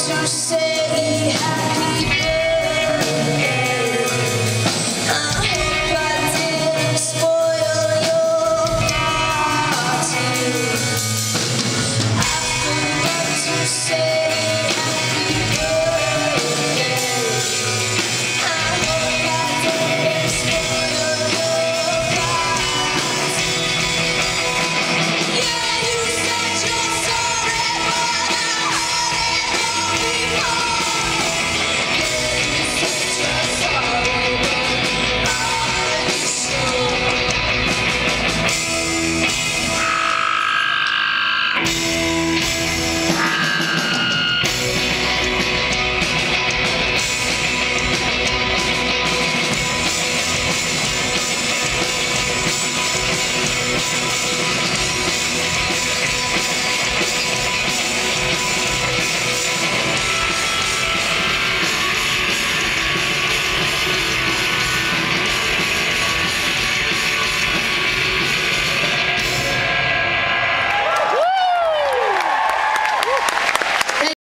to say happy birthday. I hope I didn't spoil your party. I forgot to say happy birthday. I hope I didn't spoil your party. Yeah, you said you're sorry, but I heard it before. Yeah, you said you're sorry, but are you